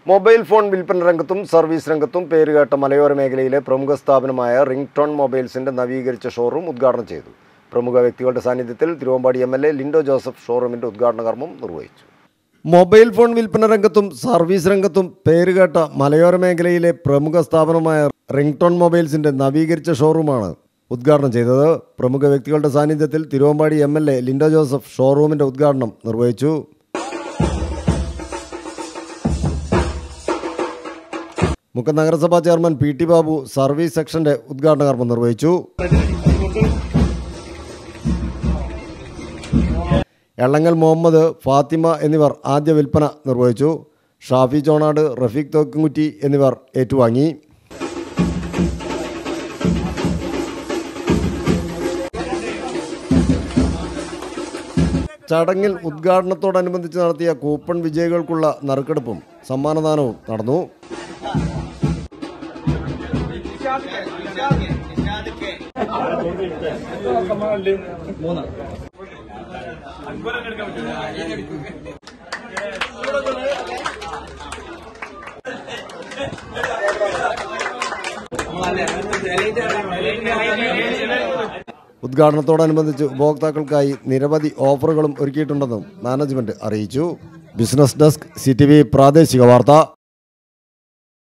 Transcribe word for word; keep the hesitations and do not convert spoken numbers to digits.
Mobile phone വിൽപ്പന രംഗത്തും service രംഗത്തും പേരുകേട്ട മലയോര മേഖലയിലെ പ്രമുഖ സ്ഥാപനമായ റിംഗ്ടോൺ മൊബൈൽസിന്റെ നവീകരിച്ച ഷോറൂം ഉദ്ഘാടനം ചെയ്തു. പ്രമുഖ വ്യക്തികളുടെ സാന്നിധ്യത്തിൽ Thiruvambady M L A Linto Joseph ഷോറൂമിന്റെ ഉദ്ഘാടന കർമ്മം നിർവഹിച്ചു. മൊബൈൽ ഫോൺ വിൽപ്പന രംഗത്തും സർവീസ് രംഗത്തും പേരുകേട്ട മലയോര മേഖലയിലെ പ്രമുഖ സ്ഥാപനമായ റിംഗ്ടോൺ മൊബൈൽസിന്റെ നവീകരിച്ച ഷോറൂമാണ് ഉദ്ഘാടനം ചെയ്തത്. പ്രമുഖ വ്യക്തികളുടെ സാന്നിധ്യത്തിൽ Thiruvambady M L A Linto Joseph ഷോറൂമിന്റെ ഉദ്ഘാടനം നിർവഹിച്ചു. മുക്കം നഗരസഭാ chairman P T Babu service സെക്ഷന്റെ ഉദ്ഘാടന കർമ്മം നിർവഹിച്ചു. എള്ളങ്ങൽ മുഹമ്മദ്, ഫാത്തിമ എന്നിവർ ആദ്യ വിൽപ്പന നിർവഹിച്ചു. ഷാഫി ചോണാട്, റഫീഖ് തോക്കുംകുറ്റി എന്നിവർ ഏറ്റുവാങ്ങി. ചടങ്ങിൽ ഉദ്ഘാടനത്തോടനുബന്ധിച്ച് നടത്തിയ കൂപ്പൺ വിജയികൾക്കുള്ള നറുക്കെടുപ്പും സമ്മാനദാനവും നടന്നു. ഉദ്ഘാടനത്തോടനുബന്ധിച്ച് ഉപഭോക്താക്കൾക്കായി നിരവധി ഓഫറുകളും ഒരുക്കിയിട്ടുണ്ടെന്നും മാനേജ്മെന്റ് അറിയിച്ചു. Business desk, C T V പ്രാദേശിക വാർത്ത.